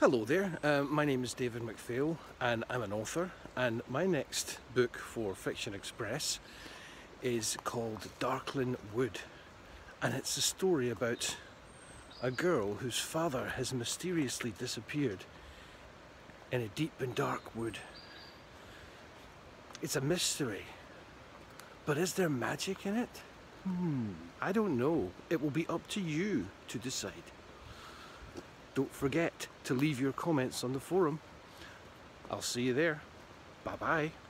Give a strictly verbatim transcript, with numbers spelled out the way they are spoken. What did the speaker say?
Hello there, um, my name is David Macphail and I'm an author, and my next book for Fiction Express is called Darklinn Wood, and it's a story about a girl whose father has mysteriously disappeared in a deep and dark wood. It's a mystery, but is there magic in it? Hmm, I don't know. It will be up to you to decide. Don't forget to leave your comments on the forum. I'll see you there. Bye bye.